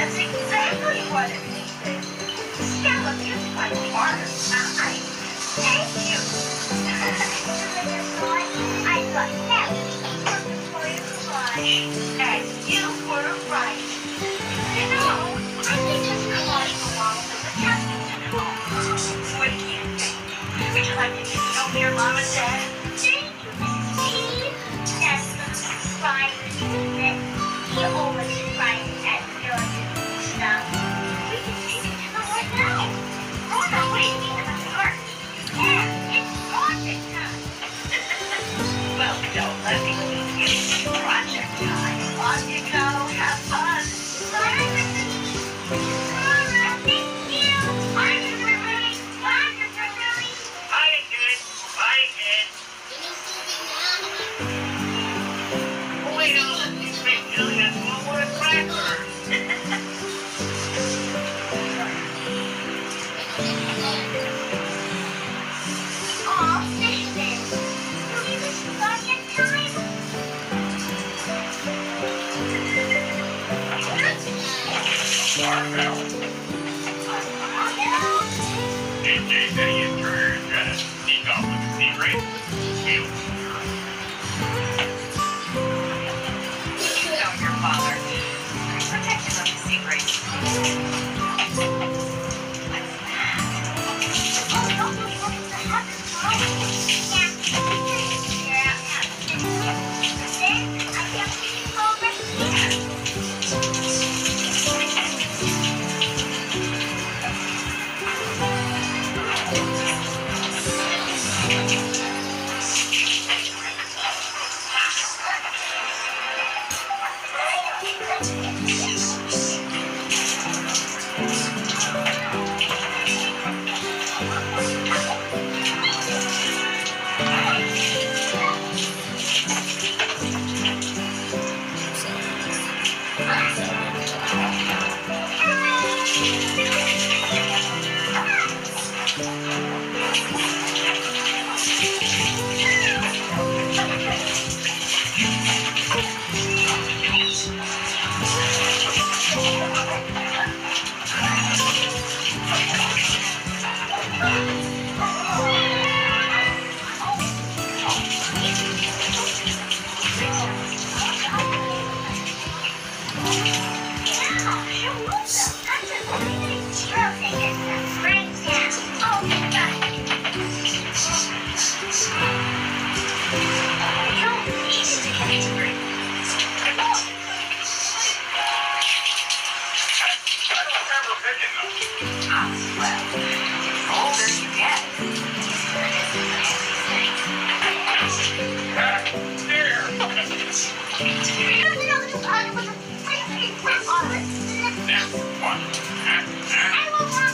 That's exactly what it means. Yeah, look, it's quite hard. Thank you. I love that. For your collage. And you were right. You know, I think this collage belongs in the Kensington home. What do you think? Would you like to get to know your mom and dad? Thank you, Mrs. T. That's inspiring, isn't it? He always inspires that million stuff. We can take it to the right now. Oh, no, wait, in the park. Yeah, it's project time. Well, don't let me get into project time. On you go, have fun. Bye, thank you. Bye, everybody. Bye, everybody. Bye, again. Bye, again. Oh, wait, no, let me make Juliet one more cracker. Aw, Fishman. Will you miss project time? JJ, that you trying to sneak off with the secret? You know your father. Protect him of the secret. Oh, don't you want to have this Yeah. Then I guess we can go over here. Now, one.